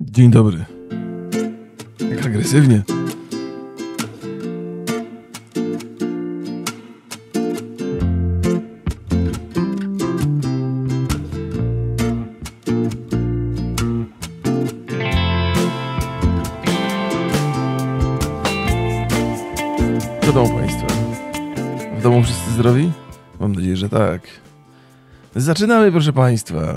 Dzień dobry. Jak agresywnie. Co domu państwa? W domu wszyscy zdrowi? Mam nadzieję, że tak. Zaczynamy, proszę państwa.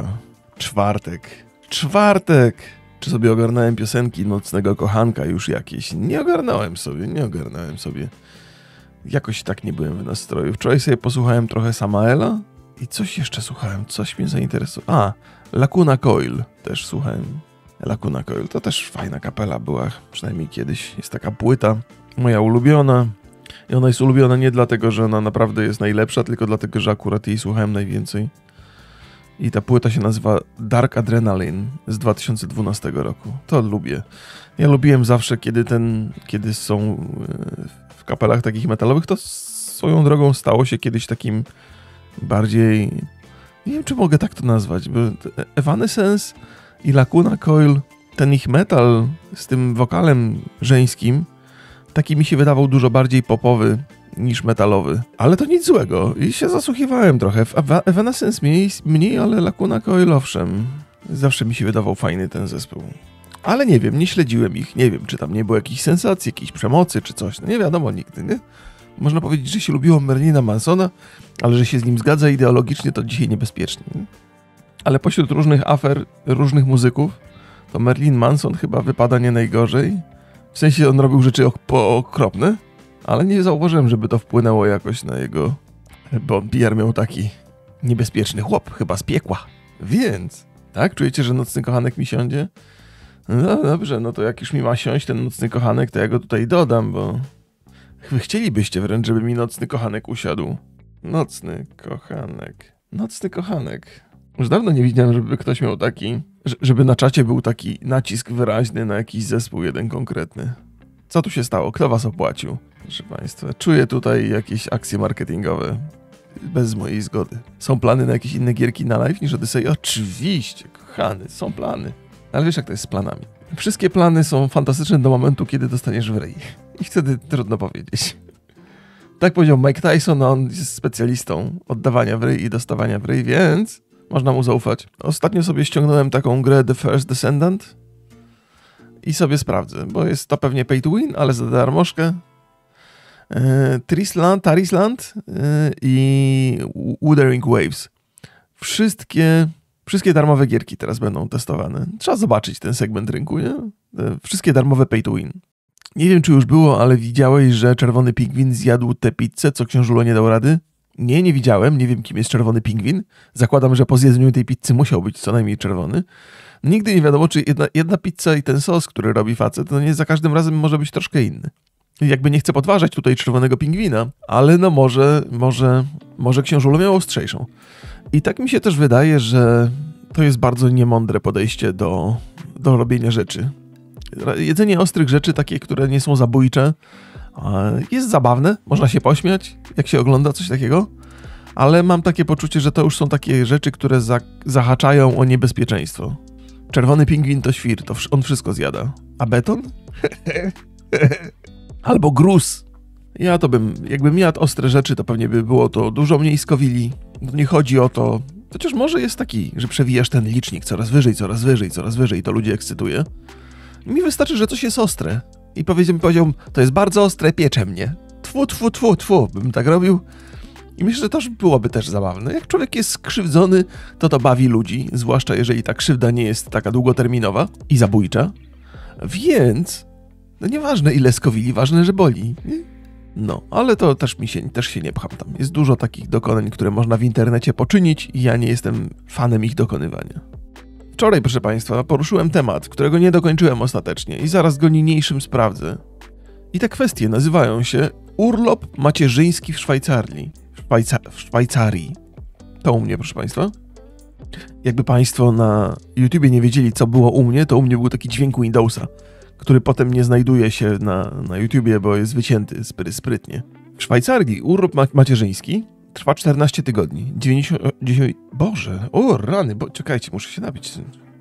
Czwartek! Czy sobie ogarnąłem piosenki Nocnego Kochanka już jakieś? Nie ogarnąłem sobie. Jakoś tak nie byłem w nastroju. Wczoraj sobie posłuchałem trochę Samaela i coś jeszcze słuchałem. Coś mnie zainteresowało. Lacuna Coil też słuchałem. Lacuna Coil to też fajna kapela była, przynajmniej kiedyś. Jest taka płyta, moja ulubiona. I ona jest ulubiona nie dlatego, że ona naprawdę jest najlepsza, tylko dlatego, że akurat jej słuchałem najwięcej. I ta płyta się nazywa Dark Adrenaline z 2012 roku. To lubię. Ja lubiłem zawsze, kiedy są w kapelach takich metalowych, to swoją drogą stało się kiedyś takim bardziej... Nie wiem, czy mogę tak to nazwać, bo Evanescence i Lacuna Coil, ten ich metal z tym wokalem żeńskim, taki mi się wydawał dużo bardziej popowy niż metalowy. Ale to nic złego. I się zasłuchiwałem trochę. W Evanescence mniej, ale Lacuna Coil owszem. Zawsze mi się wydawał fajny ten zespół. Ale nie wiem, nie śledziłem ich. Nie wiem, czy tam nie było jakichś sensacji, jakiejś przemocy, czy coś. No nie wiadomo nigdy, nie? Można powiedzieć, że się lubiło Marilina Mansona, ale że się z nim zgadza ideologicznie, to dzisiaj niebezpiecznie. Nie? Ale pośród różnych afer, różnych muzyków, to Marilyn Manson chyba wypada nie najgorzej. W sensie on robił rzeczy okropne, ale nie zauważyłem, żeby to wpłynęło jakoś na jego... Bo PR miał taki niebezpieczny chłop, chyba z piekła. Więc, tak? Czujecie, że Nocny Kochanek mi siądzie? No dobrze, no to jak już mi ma siąść ten Nocny Kochanek, to ja go tutaj dodam, bo... Wy chcielibyście wręcz, żeby mi Nocny Kochanek usiadł. Nocny Kochanek. Już dawno nie widziałem, żeby ktoś miał taki... Żeby na czacie był taki nacisk wyraźny na jakiś zespół jeden konkretny. Co tu się stało? Kto was opłacił? Proszę państwa, czuję tutaj jakieś akcje marketingowe. Bez mojej zgody. Są plany na jakieś inne gierki na live niż Odyssey? Oczywiście, kochany, są plany. Ale wiesz, jak to jest z planami. Wszystkie plany są fantastyczne do momentu, kiedy dostaniesz w ryj. I wtedy trudno powiedzieć. Tak powiedział Mike Tyson, a on jest specjalistą oddawania w ryj i dostawania w ryj, więc można mu zaufać. Ostatnio sobie ściągnąłem taką grę The First Descendant i sobie sprawdzę, bo jest to pewnie pay to win, ale za darmożkę. Tarisland i Wuthering Waves. Wszystkie darmowe gierki teraz będą testowane. Trzeba zobaczyć ten segment rynku, nie? Wszystkie darmowe pay to win. Nie wiem, czy już było, ale widziałeś, że Czerwony Pingwin zjadł tę pizzę, co Książulo nie dał rady? Nie widziałem. Nie wiem, kim jest Czerwony Pingwin. Zakładam, że po zjedzeniu tej pizzy musiał być co najmniej czerwony. Nigdy nie wiadomo, czy jedna pizza i ten sos, który robi facet, to nie za każdym razem może być troszkę inny. Jakby nie chcę podważać tutaj Czerwonego Pingwina, ale no może Książulo miał ostrzejszą. I tak mi się też wydaje, że to jest bardzo niemądre podejście do robienia rzeczy. Jedzenie ostrych rzeczy, takie, które nie są zabójcze, jest zabawne, można się pośmiać, jak się ogląda coś takiego, ale mam takie poczucie, że to już są takie rzeczy, które zahaczają o niebezpieczeństwo. Czerwony Pingwin to świr, to on wszystko zjada. A beton? Albo gruz. Ja to jakbym jadł ostre rzeczy, to pewnie by było to dużo mniej skowili. Nie chodzi o to, chociaż może jest taki, że przewijasz ten licznik coraz wyżej, to ludzi ekscytuje. Mi wystarczy, że coś jest ostre. I powiedział, to jest bardzo ostre, piecze mnie. Tfu, bym tak robił. I myślę, że to byłoby też zabawne. Jak człowiek jest skrzywdzony, to bawi ludzi, zwłaszcza jeżeli ta krzywda nie jest taka długoterminowa i zabójcza. Więc, no nieważne ile skowili, ważne, że boli. Nie? No, ale to też się nie pcham tam. Jest dużo takich dokonań, które można w internecie poczynić i ja nie jestem fanem ich dokonywania. Wczoraj, proszę państwa, poruszyłem temat, którego nie dokończyłem ostatecznie i zaraz go niniejszym sprawdzę. I te kwestie nazywają się urlop macierzyński w Szwajcarii. W Szwajcarii. To u mnie, proszę państwa. Jakby państwo na YouTubie nie wiedzieli, co było u mnie, to u mnie był taki dźwięk Windowsa, który potem nie znajduje się na YouTubie, bo jest wycięty sprytnie. W Szwajcarii urlop macierzyński trwa 14 tygodni. Boże, o rany, czekajcie, muszę się napić.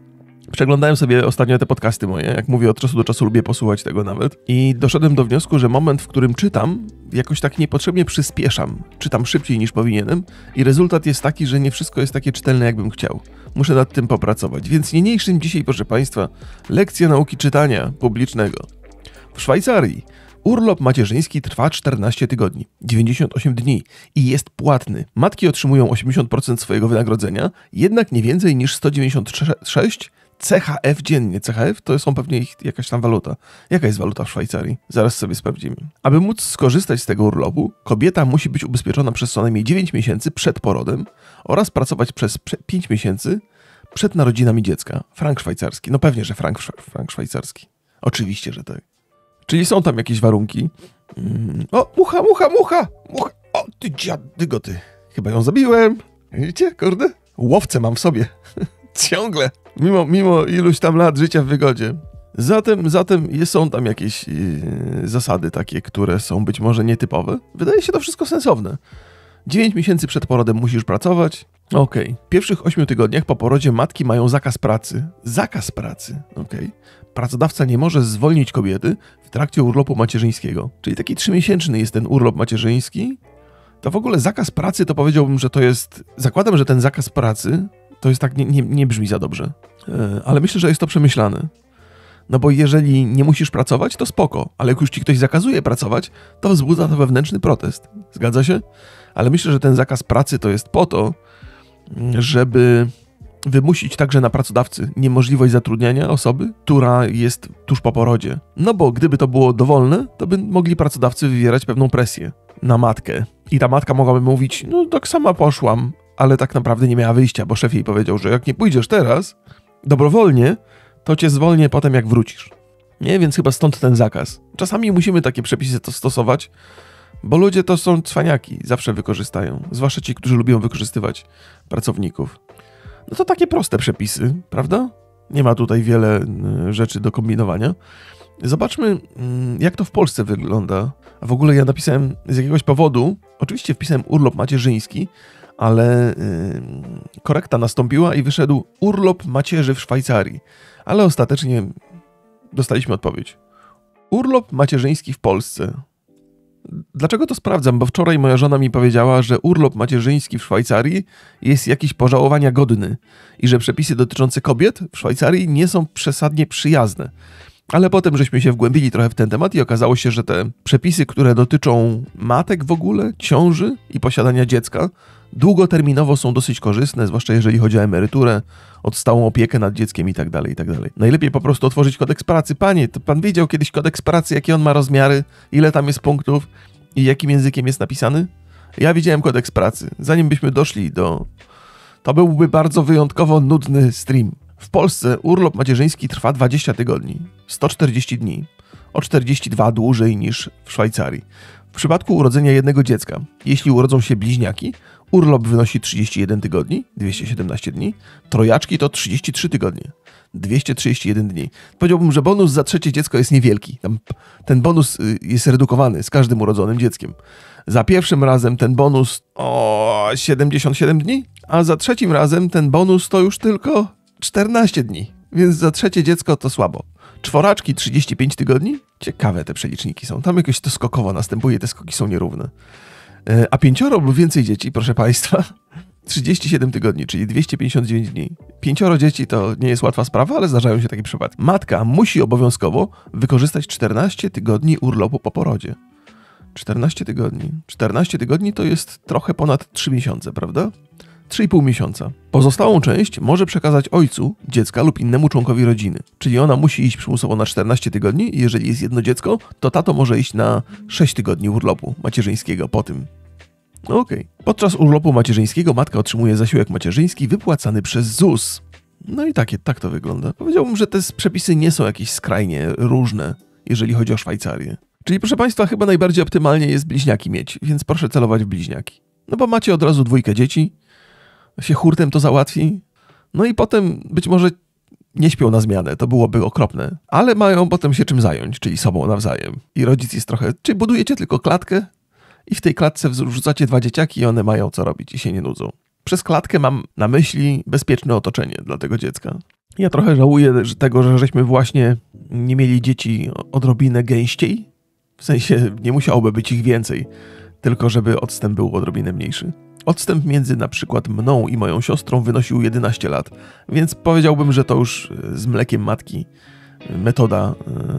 Przeglądałem sobie ostatnio te podcasty moje, jak mówię, od czasu do czasu lubię posłuchać tego nawet i doszedłem do wniosku, że moment, w którym czytam, jakoś tak niepotrzebnie przyspieszam. Czytam szybciej niż powinienem i rezultat jest taki, że nie wszystko jest takie czytelne, jakbym chciał. Muszę nad tym popracować, więc niniejszym dzisiaj, proszę Państwa, lekcja nauki czytania publicznego. W Szwajcarii urlop macierzyński trwa 14 tygodni, 98 dni i jest płatny. Matki otrzymują 80% swojego wynagrodzenia, jednak nie więcej niż 196 CHF dziennie. CHF to są pewnie ich jakaś tam waluta. Jaka jest waluta w Szwajcarii? Zaraz sobie sprawdzimy. Aby móc skorzystać z tego urlopu, kobieta musi być ubezpieczona przez co najmniej 9 miesięcy przed porodem oraz pracować przez 5 miesięcy przed narodzinami dziecka. Frank szwajcarski. No pewnie, że frank szwajcarski. Oczywiście, że tak. Czyli są tam jakieś warunki. O, mucha! O, ty dziadygo, ty. Chyba ją zabiłem. Widzicie, kurde? Łowcę mam w sobie. Ciągle. Mimo iluś tam lat życia w wygodzie. Zatem są tam jakieś zasady takie, które są być może nietypowe. Wydaje się to wszystko sensowne. 9 miesięcy przed porodem musisz pracować. Okej. W pierwszych 8 tygodniach po porodzie matki mają zakaz pracy. Zakaz pracy. Okej. Pracodawca nie może zwolnić kobiety w trakcie urlopu macierzyńskiego. Czyli taki 3-miesięczny jest ten urlop macierzyński. To w ogóle zakaz pracy to powiedziałbym, że to jest... Zakładam, że ten zakaz pracy to jest tak nie brzmi za dobrze. Ale myślę, że jest to przemyślane. No bo jeżeli nie musisz pracować, to spoko. Ale jak już ci ktoś zakazuje pracować, to wzbudza to wewnętrzny protest. Zgadza się? Ale myślę, że ten zakaz pracy to jest po to, żeby wymusić także na pracodawcy niemożliwość zatrudniania osoby, która jest tuż po porodzie. No bo gdyby to było dowolne, to by mogli pracodawcy wywierać pewną presję na matkę. I ta matka mogłaby mówić, no tak sama poszłam, ale tak naprawdę nie miała wyjścia, bo szef jej powiedział, że jak nie pójdziesz teraz, dobrowolnie, to cię zwolnię potem jak wrócisz. Nie, więc chyba stąd ten zakaz. Czasami musimy takie przepisy to stosować, bo ludzie to są cwaniaki, zawsze wykorzystają. Zwłaszcza ci, którzy lubią wykorzystywać pracowników. No to takie proste przepisy, prawda? Nie ma tutaj wiele rzeczy do kombinowania. Zobaczmy, jak to w Polsce wygląda. A w ogóle ja napisałem z jakiegoś powodu, oczywiście wpisałem urlop macierzyński, ale korekta nastąpiła i wyszedł urlop macierzy w Szwajcarii. Ale ostatecznie dostaliśmy odpowiedź. Urlop macierzyński w Polsce. Dlaczego to sprawdzam? Bo wczoraj moja żona mi powiedziała, że urlop macierzyński w Szwajcarii jest jakiś pożałowania godny i że przepisy dotyczące kobiet w Szwajcarii nie są przesadnie przyjazne. Ale potem żeśmy się wgłębili trochę w ten temat i okazało się, że te przepisy, które dotyczą matek w ogóle, ciąży i posiadania dziecka, długoterminowo są dosyć korzystne, zwłaszcza jeżeli chodzi o emeryturę, o stałą opiekę nad dzieckiem itd. Najlepiej po prostu otworzyć kodeks pracy. Panie, to pan widział kiedyś kodeks pracy, jakie on ma rozmiary, ile tam jest punktów i jakim językiem jest napisany? Ja widziałem kodeks pracy. Zanim byśmy doszli do... To byłby bardzo wyjątkowo nudny stream. W Polsce urlop macierzyński trwa 20 tygodni, 140 dni, o 42 dłużej niż w Szwajcarii. W przypadku urodzenia jednego dziecka, jeśli urodzą się bliźniaki, urlop wynosi 31 tygodni, 217 dni, trojaczki to 33 tygodnie, 231 dni. Powiedziałbym, że bonus za trzecie dziecko jest niewielki. Ten bonus jest redukowany z każdym urodzonym dzieckiem. Za pierwszym razem ten bonus o 77 dni, a za trzecim razem ten bonus to już tylko 14 dni, więc za trzecie dziecko to słabo. Czworaczki 35 tygodni? Ciekawe te przeliczniki są. Tam jakoś to skokowo następuje, te skoki są nierówne. A 5 lub więcej dzieci, proszę Państwa, 37 tygodni, czyli 259 dni. 5 dzieci to nie jest łatwa sprawa, ale zdarzają się takie przypadki. Matka musi obowiązkowo wykorzystać 14 tygodni urlopu po porodzie. 14 tygodni. 14 tygodni to jest trochę ponad 3 miesiące, prawda? 3,5 miesiąca. Pozostałą część może przekazać ojcu dziecka lub innemu członkowi rodziny. Czyli ona musi iść przymusowo na 14 tygodni i jeżeli jest jedno dziecko, to tato może iść na 6 tygodni urlopu macierzyńskiego po tym. Okej. Podczas urlopu macierzyńskiego matka otrzymuje zasiłek macierzyński wypłacany przez ZUS. No i tak to wygląda. Powiedziałbym, że te przepisy nie są jakieś skrajnie różne, jeżeli chodzi o Szwajcarię. Czyli proszę Państwa, chyba najbardziej optymalnie jest bliźniaki mieć, więc proszę celować w bliźniaki. No bo macie od razu 2 dzieci, się hurtem to załatwi, no i potem być może nie śpią na zmianę, to byłoby okropne, ale mają potem się czym zająć, czyli sobą nawzajem. I rodzic jest trochę, czy budujecie tylko klatkę i w tej klatce wrzucacie 2 dzieciaki i one mają co robić i się nie nudzą. Przez klatkę mam na myśli bezpieczne otoczenie dla tego dziecka. Ja trochę żałuję tego, że żeśmy właśnie nie mieli dzieci odrobinę gęściej. W sensie nie musiałoby być ich więcej, tylko żeby odstęp był odrobinę mniejszy. Odstęp między na przykład mną i moją siostrą wynosił 11 lat, więc powiedziałbym, że to już z mlekiem matki metoda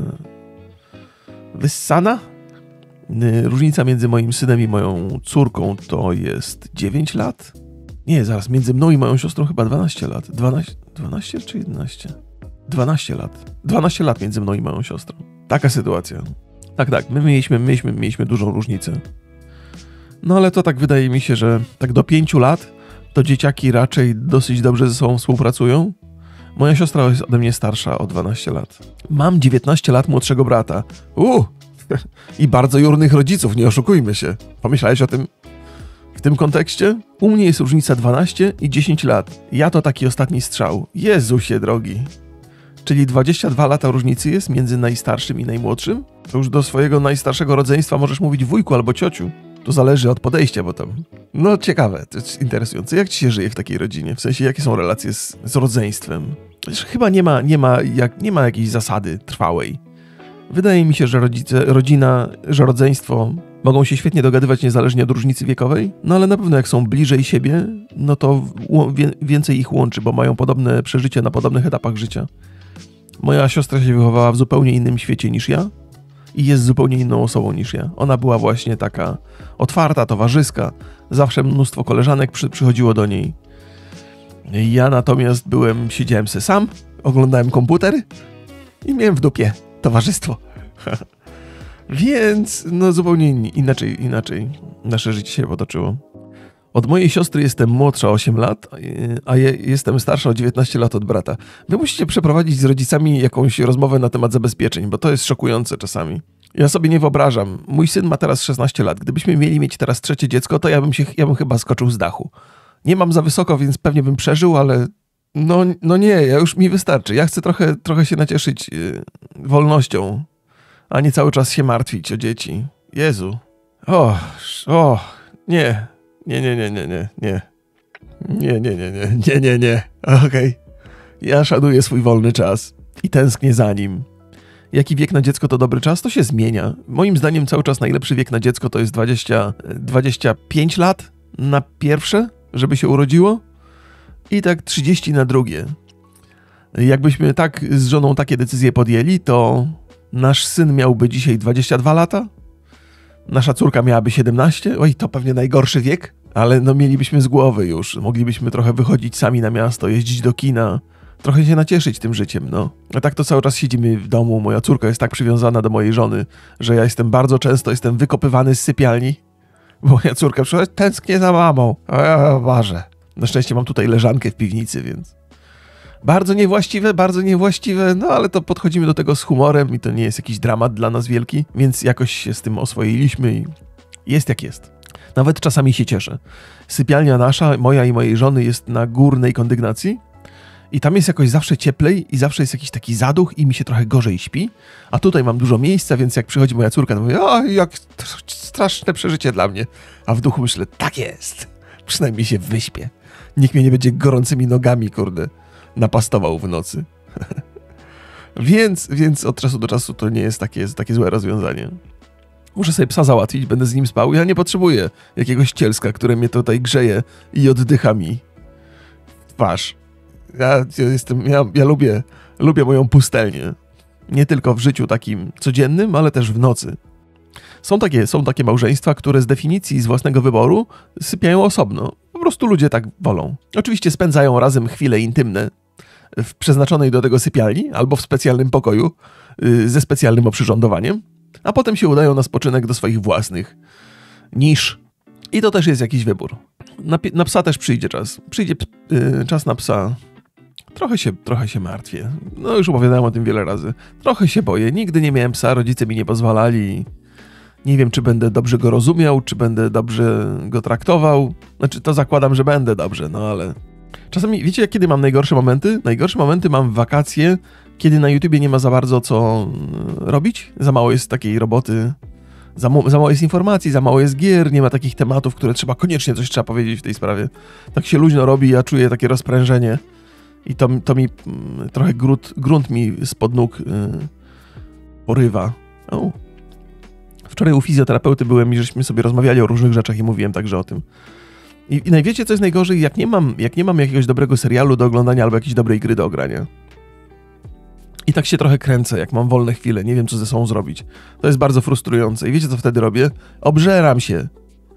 wyssana. Różnica między moim synem i moją córką to jest 9 lat. Nie, zaraz, między mną i moją siostrą chyba 12 lat. 12 czy 11? 12 lat. 12 lat między mną i moją siostrą. Taka sytuacja. Tak, my mieliśmy dużą różnicę. No ale to tak wydaje mi się, że tak do 5 lat to dzieciaki raczej dosyć dobrze ze sobą współpracują. Moja siostra jest ode mnie starsza o 12 lat. Mam 19 lat młodszego brata. I bardzo jurnych rodziców, nie oszukujmy się. Pomyślałeś o tym w tym kontekście? U mnie jest różnica 12 i 10 lat. Ja to taki ostatni strzał. Jezusie drogi. Czyli 22 lata różnicy jest między najstarszym i najmłodszym? To już do swojego najstarszego rodzeństwa możesz mówić wujku albo ciociu. To zależy od podejścia, bo tam... No ciekawe, to jest interesujące. Jak ci się żyje w takiej rodzinie? W sensie, jakie są relacje z rodzeństwem? Chyba nie ma jakiejś zasady trwałej. Wydaje mi się, że rodzeństwo mogą się świetnie dogadywać niezależnie od różnicy wiekowej, no ale na pewno jak są bliżej siebie, no to więcej ich łączy, bo mają podobne przeżycia na podobnych etapach życia. Moja siostra się wychowała w zupełnie innym świecie niż ja i jest zupełnie inną osobą niż ja. Ona była właśnie taka otwarta, towarzyska, zawsze mnóstwo koleżanek przychodziło do niej. Ja natomiast siedziałem se sam, oglądałem komputer i miałem w dupie towarzystwo. Więc no zupełnie inaczej nasze życie się potoczyło. Od mojej siostry jestem młodsza o 8 lat, a jestem starsza o 19 lat od brata. Wy musicie przeprowadzić z rodzicami jakąś rozmowę na temat zabezpieczeń, bo to jest szokujące czasami. Ja sobie nie wyobrażam. Mój syn ma teraz 16 lat. Gdybyśmy mieć teraz trzecie dziecko, to ja bym chyba skoczył z dachu. Nie mam za wysoko, więc pewnie bym przeżył, ale no nie, już mi wystarczy. Ja chcę trochę się nacieszyć wolnością, a nie cały czas się martwić o dzieci. Jezu. Nie. Nie. Okej. Ja szanuję swój wolny czas i tęsknię za nim. Jaki wiek na dziecko to dobry czas? To się zmienia. Moim zdaniem cały czas najlepszy wiek na dziecko to jest 25 lat na pierwsze, żeby się urodziło i tak 30 na drugie. Jakbyśmy tak z żoną takie decyzje podjęli, to nasz syn miałby dzisiaj 22 lata, nasza córka miałaby 17, oj, to pewnie najgorszy wiek, ale no mielibyśmy z głowy już, moglibyśmy trochę wychodzić sami na miasto, jeździć do kina, trochę się nacieszyć tym życiem, no. A tak to cały czas siedzimy w domu, moja córka jest tak przywiązana do mojej żony, że ja bardzo często jestem wykopywany z sypialni, bo moja córka przychodzi, tęsknię za mamą, a ja ważę. Na szczęście mam tutaj leżankę w piwnicy, więc bardzo niewłaściwe, no ale to podchodzimy do tego z humorem i to nie jest jakiś dramat dla nas wielki, więc jakoś się z tym oswoiliśmy i jest jak jest. Nawet czasami się cieszę. Sypialnia nasza, moja i mojej żony jest na górnej kondygnacji i tam jest jakoś zawsze cieplej i zawsze jest jakiś taki zaduch i mi się trochę gorzej śpi, a tutaj mam dużo miejsca, więc jak przychodzi moja córka, to mówię, jak straszne przeżycie dla mnie, a w duchu myślę, tak jest, przynajmniej się wyśpię. Nikt mnie nie będzie gorącymi nogami, napastował w nocy. więc od czasu do czasu to nie jest takie złe rozwiązanie. Muszę sobie psa załatwić, będę z nim spał. Ja nie potrzebuję jakiegoś cielska, które mnie tutaj grzeje i oddycha mi w twarz. Ja lubię moją pustelnię. Nie tylko w życiu takim codziennym, ale też w nocy. Są takie małżeństwa, które z definicji, z własnego wyboru sypiają osobno. Po prostu ludzie tak wolą. Oczywiście spędzają razem chwile intymne w przeznaczonej do tego sypialni albo w specjalnym pokoju ze specjalnym oprzyrządowaniem, a potem się udają na spoczynek do swoich własnych nisz. I to też jest jakiś wybór. Na psa też przyjdzie czas. Przyjdzie czas na psa. Trochę się martwię. No już opowiadałem o tym wiele razy. Trochę się boję. Nigdy nie miałem psa, rodzice mi nie pozwalali. Nie wiem, czy będę dobrze go rozumiał, czy będę dobrze go traktował. Znaczy, to zakładam, że będę dobrze, no ale... Czasami, wiecie, kiedy mam najgorsze momenty? Najgorsze momenty mam w wakacje, kiedy na YouTubie nie ma za bardzo co robić. Za mało jest takiej roboty, za mało jest informacji, za mało jest gier, nie ma takich tematów, które koniecznie coś trzeba powiedzieć w tej sprawie. Tak się luźno robi, ja czuję takie rozprężenie I to mi trochę grunt mi spod nóg porywa. Wczoraj u fizjoterapeuty byłem i żeśmy sobie rozmawiali o różnych rzeczach i mówiłem także o tym. I wiecie, co jest najgorzej? Jak nie mam jakiegoś dobrego serialu do oglądania albo jakiejś dobrej gry do ogrania. I tak się trochę kręcę, jak mam wolne chwile, nie wiem, co ze sobą zrobić. To jest bardzo frustrujące. I wiecie, co wtedy robię? Obżeram się,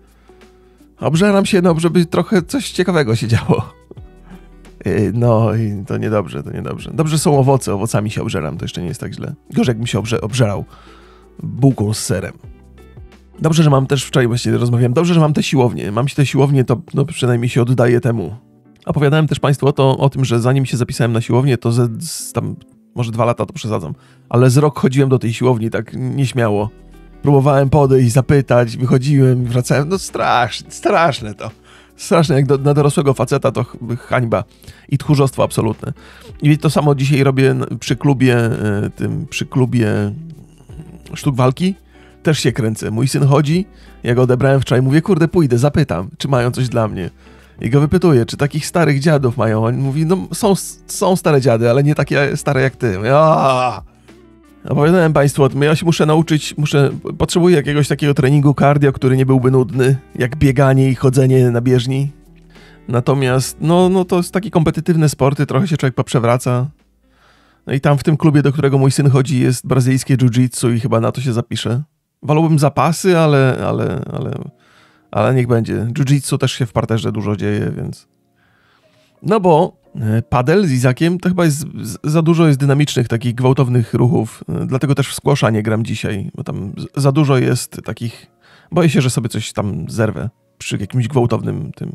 żeby trochę coś ciekawego się działo. No i to niedobrze. Dobrze są owoce, owocami się obżeram, to jeszcze nie jest tak źle. Gorzej jakbym się obżerał bułką z serem. Dobrze, że mam też, wczoraj właściwie rozmawiałem, dobrze, że mam te siłownie. Mam te siłownie, to no, przynajmniej się oddaję temu. Opowiadałem też Państwu o tym, że zanim się zapisałem na siłownię, to tam może 2 lata to przesadzam, ale z rok chodziłem do tej siłowni tak nieśmiało. Próbowałem podejść, zapytać, wychodziłem, wracałem, no straszne to. Straszne, jak na dorosłego faceta to hańba i tchórzostwo absolutne. I to samo dzisiaj robię przy klubie sztuk walki. Też się kręcę. Mój syn chodzi, ja go odebrałem wczoraj, mówię, kurde, pójdę, zapytam, czy mają coś dla mnie. I go wypytuję, czy takich starych dziadów mają. On mówi, no są stare dziady, ale nie takie stare jak ty. Opowiadałem Państwu o tym, ja się muszę nauczyć, potrzebuję jakiegoś takiego treningu cardio, który nie byłby nudny, jak bieganie i chodzenie na bieżni. Natomiast, no to jest taki kompetytywny sport, trochę się człowiek poprzewraca. No i tam w tym klubie, do którego mój syn chodzi, jest brazylijskie jiu-jitsu i chyba na to się zapiszę. Wolałbym zapasy, ale niech będzie. Jiu-jitsu też się w parterze dużo dzieje, więc... No bo padel z Izakiem to chyba jest za dużo jest dynamicznych, takich gwałtownych ruchów, dlatego też w squasha nie gram dzisiaj, bo tam za dużo jest takich... Boję się, że sobie coś tam zerwę przy jakimś gwałtownym tym...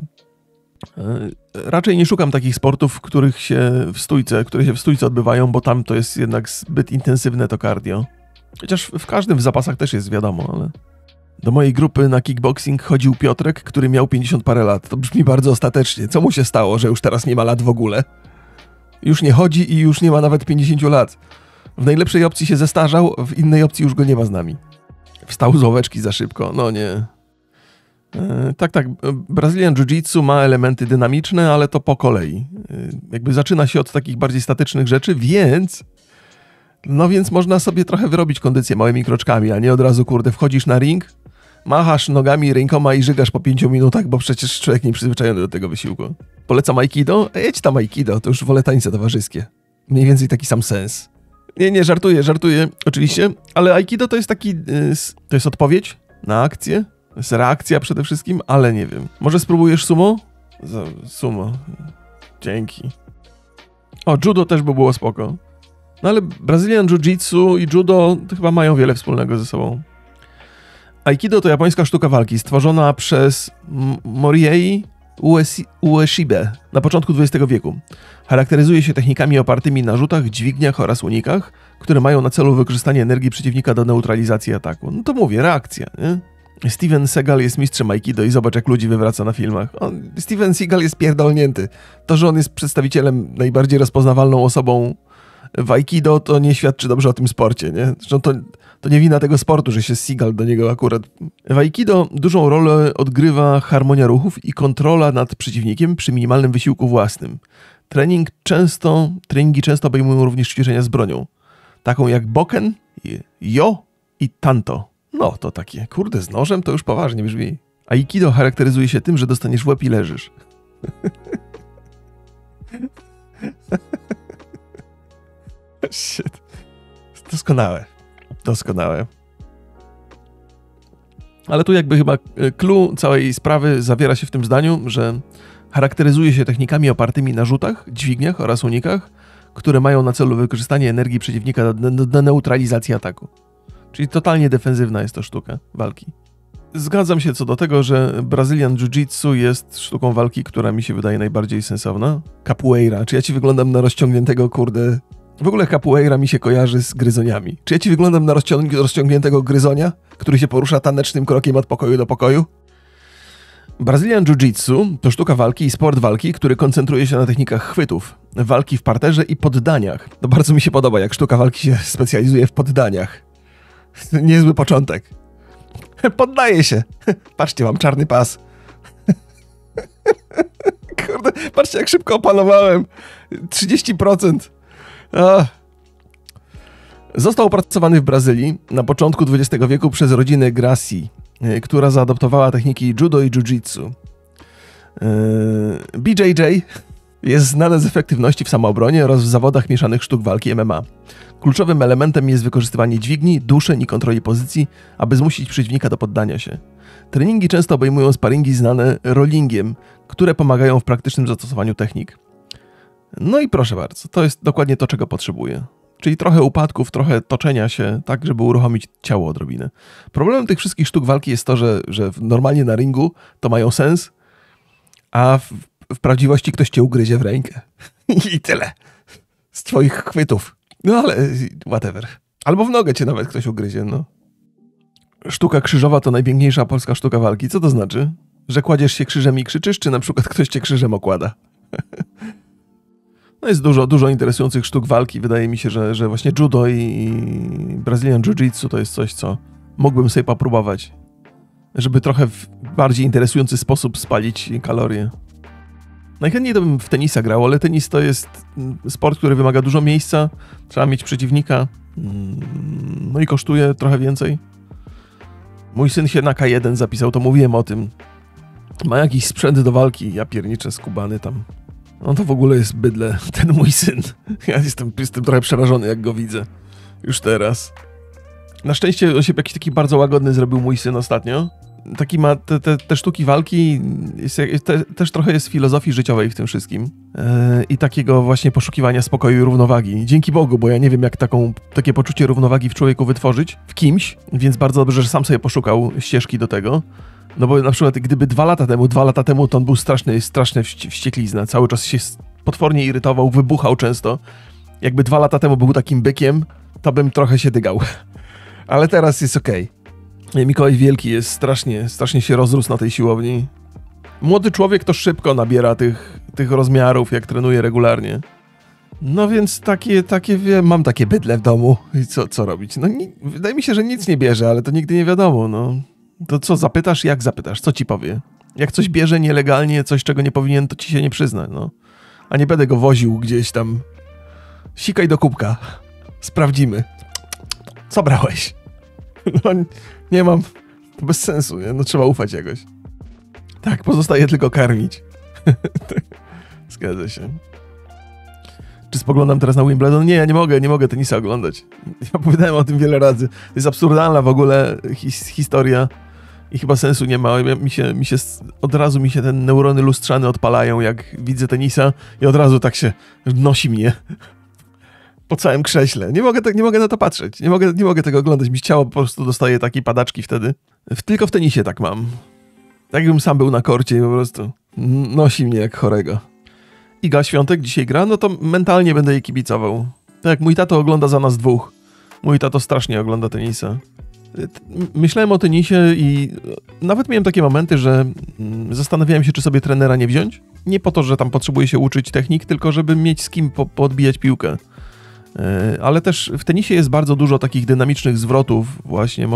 Raczej nie szukam takich sportów, które się w stójce odbywają, bo tam to jest jednak zbyt intensywne to cardio. Chociaż w każdym w zapasach też jest, wiadomo, ale... Do mojej grupy na kickboxing chodził Piotrek, który miał 50 parę lat. To brzmi bardzo ostatecznie. Co mu się stało, że już teraz nie ma lat w ogóle? Już nie chodzi i już nie ma nawet 50 lat. W najlepszej opcji się zestarzał, w innej opcji już go nie ma z nami. Wstał z ławeczki za szybko. No nie... Tak. Brazilian Jiu-Jitsu ma elementy dynamiczne, ale to po kolei. Jakby zaczyna się od takich bardziej statycznych rzeczy, więc można sobie trochę wyrobić kondycję małymi kroczkami, a nie od razu, kurde, wchodzisz na ring, machasz nogami, rękoma i żygasz po 5 minutach, bo przecież człowiek nie przyzwyczajony do tego wysiłku. Polecam Aikido? Jedź tam Aikido, to już wolę tańce towarzyskie. Mniej więcej taki sam sens. Nie, żartuję, oczywiście, ale Aikido to jest taki, to jest odpowiedź na akcję. To jest reakcja przede wszystkim, ale nie wiem. Może spróbujesz sumo? Sumo. Dzięki. O, judo też by było spoko. No ale Brazilian Jiu-Jitsu i judo to chyba mają wiele wspólnego ze sobą. Aikido to japońska sztuka walki stworzona przez Moriei Ueshibe na początku XX wieku. Charakteryzuje się technikami opartymi na rzutach, dźwigniach oraz unikach, które mają na celu wykorzystanie energii przeciwnika do neutralizacji ataku. No to mówię, reakcja, nie? Steven Seagal jest mistrzem Aikido i zobacz, jak ludzi wywraca na filmach. Steven Seagal jest pierdolnięty. To, że on jest przedstawicielem, najbardziej rozpoznawalną osobą w Aikido, to nie świadczy dobrze o tym sporcie, nie? Zresztą to nie wina tego sportu, że się Seagal do niego akurat... W Aikido dużą rolę odgrywa harmonia ruchów i kontrola nad przeciwnikiem przy minimalnym wysiłku własnym. Treningi często obejmują również ćwiczenia z bronią, taką jak boken, jo i tanto. No, to takie, kurde, z nożem to już poważnie brzmi. Aikido charakteryzuje się tym, że dostaniesz w łeb i leżysz. Shit. Doskonałe. Ale tu jakby chyba clue całej sprawy zawiera się w tym zdaniu, że charakteryzuje się technikami opartymi na rzutach, dźwigniach oraz unikach, które mają na celu wykorzystanie energii przeciwnika do neutralizacji ataku. Czyli totalnie defensywna jest to sztuka walki. Zgadzam się co do tego, że Brazilian Jiu-Jitsu jest sztuką walki, która mi się wydaje najbardziej sensowna. Capoeira. Czy ja ci wyglądam na rozciągniętego, kurde... W ogóle capoeira mi się kojarzy z gryzoniami. Czy ja ci wyglądam na rozciągniętego gryzonia, który się porusza tanecznym krokiem od pokoju do pokoju? Brazilian Jiu-Jitsu to sztuka walki i sport walki, który koncentruje się na technikach chwytów, walki w parterze i poddaniach. To bardzo mi się podoba, jak sztuka walki się specjalizuje w poddaniach. Niezły początek. Poddaję się. Patrzcie, mam czarny pas. Kurde, patrzcie, jak szybko opanowałem. 30%. Został opracowany w Brazylii na początku XX wieku przez rodzinę Gracie, która zaadoptowała techniki judo i jiu-jitsu. BJJ jest znane z efektywności w samoobronie oraz w zawodach mieszanych sztuk walki MMA. Kluczowym elementem jest wykorzystywanie dźwigni, duszeń i kontroli pozycji, aby zmusić przeciwnika do poddania się. Treningi często obejmują sparingi zwane rollingiem, które pomagają w praktycznym zastosowaniu technik. No i proszę bardzo, to jest dokładnie to, czego potrzebuję. Czyli trochę upadków, trochę toczenia się, tak, żeby uruchomić ciało odrobinę. Problemem tych wszystkich sztuk walki jest to, że normalnie na ringu to mają sens, a w prawdziwości ktoś cię ugryzie w rękę. I tyle. Z twoich chwytów. No ale whatever. Albo w nogę cię nawet ktoś ugryzie, no. Sztuka krzyżowa to najpiękniejsza polska sztuka walki. Co to znaczy? Że kładziesz się krzyżem i krzyczysz, czy na przykład ktoś cię krzyżem okłada? No jest dużo interesujących sztuk walki. Wydaje mi się, że właśnie judo i Brazilian Jiu-Jitsu to jest coś, co mógłbym sobie popróbować. Żeby trochę w bardziej interesujący sposób spalić kalorie. Najchętniej to bym w tenisa grał, ale tenis to jest sport, który wymaga dużo miejsca. Trzeba mieć przeciwnika. No i kosztuje trochę więcej. Mój syn się na K1 zapisał, to mówiłem o tym. Ma jakiś sprzęt do walki. Ja pierniczę, skubany tam. On to w ogóle jest bydle, ten mój syn. Ja jestem trochę przerażony, jak go widzę. Już teraz. Na szczęście on się jakiś taki bardzo łagodny zrobił mój syn ostatnio. Taki ma te sztuki walki, też trochę jest filozofii życiowej w tym wszystkim. I takiego właśnie poszukiwania spokoju i równowagi. Dzięki Bogu, bo ja nie wiem, jak takie poczucie równowagi w człowieku wytworzyć, w kimś, więc bardzo dobrze, że sam sobie poszukał ścieżki do tego. No bo na przykład gdyby 2 lata temu to on był straszny wścieklizna. Cały czas się potwornie irytował, wybuchał często. Jakby 2 lata temu był takim bykiem, to bym trochę się dygał. Ale teraz jest okej. Mikołaj Wielki jest strasznie się rozrósł na tej siłowni. Młody człowiek to szybko nabiera tych rozmiarów, jak trenuje regularnie. No więc mam takie bydle w domu. I co robić? No wydaje mi się, że nic nie bierze, ale to nigdy nie wiadomo, no. To co zapytasz? Jak zapytasz? Co ci powie? Jak coś bierze nielegalnie, coś czego nie powinien, to ci się nie przyzna, no. A nie będę go woził gdzieś tam. Sikaj do kubka. Sprawdzimy. Co brałeś? No nie mam. To bez sensu, nie? No trzeba ufać jakoś. Tak, pozostaje tylko karmić. Zgadza się. Czy spoglądam teraz na Wimbledon? Nie, ja nie mogę tenisa oglądać. Ja opowiadałem o tym wiele razy. To jest absurdalna w ogóle historia i chyba sensu nie ma. Od razu mi się te neurony lustrzane odpalają, jak widzę tenisa i od razu tak się nosi mnie po całym krześle. Nie mogę na to patrzeć. Nie mogę tego oglądać. Mi ciało po prostu dostaje takiej padaczki wtedy. Tylko w tenisie tak mam. Tak jakbym sam był na korcie i po prostu nosi mnie jak chorego. Iga Świątek dzisiaj gra, no to mentalnie będę jej kibicował. Tak jak mój tato ogląda za nas dwóch. Mój tato strasznie ogląda tenisa. Myślałem o tenisie i nawet miałem takie momenty, że zastanawiałem się, czy sobie trenera nie wziąć. Nie po to, że tam potrzebuję się uczyć technik, tylko żeby mieć z kim podbijać piłkę. Ale też w tenisie jest bardzo dużo takich dynamicznych zwrotów. Właśnie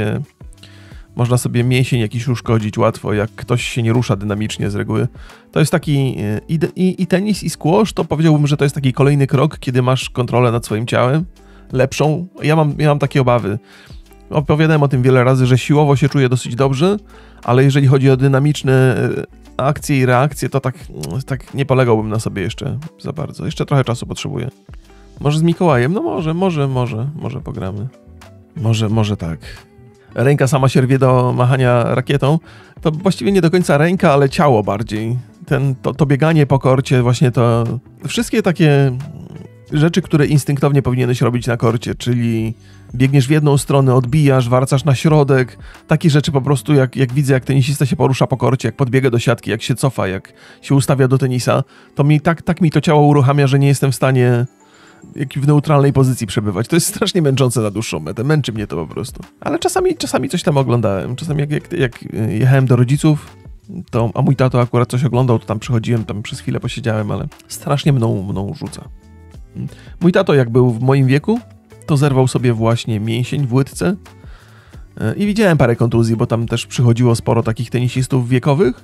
można sobie mięsień jakiś uszkodzić łatwo, jak ktoś się nie rusza dynamicznie z reguły. To jest taki i tenis, i squash, to powiedziałbym, że to jest taki kolejny krok, kiedy masz kontrolę nad swoim ciałem, lepszą. Ja mam takie obawy. Opowiadałem o tym wiele razy, że siłowo się czuję dosyć dobrze, ale jeżeli chodzi o dynamiczne akcje i reakcje, to tak nie polegałbym na sobie jeszcze za bardzo. Jeszcze trochę czasu potrzebuję. Może z Mikołajem? No może pogramy. Może tak. Ręka sama się rwie do machania rakietą. To właściwie nie do końca ręka, ale ciało bardziej. To bieganie po korcie, właśnie to... Wszystkie takie rzeczy, które instynktownie powinieneś robić na korcie, czyli biegniesz w jedną stronę, odbijasz, warcasz na środek. Takie rzeczy po prostu, jak widzę, jak tenisista się porusza po korcie, jak podbiega do siatki, jak się cofa, jak się ustawia do tenisa, to tak mi to ciało uruchamia, że nie jestem w stanie w neutralnej pozycji przebywać. To jest strasznie męczące na dłuższą metę. Męczy mnie to po prostu. Ale czasami coś tam oglądałem. Czasami jak jechałem do rodziców, a mój tato akurat coś oglądał, to tam przychodziłem, tam przez chwilę posiedziałem, ale strasznie mną rzuca. Mój tato, jak był w moim wieku, to zerwał sobie właśnie mięsień w łydce i widziałem parę kontuzji, bo tam też przychodziło sporo takich tenisistów wiekowych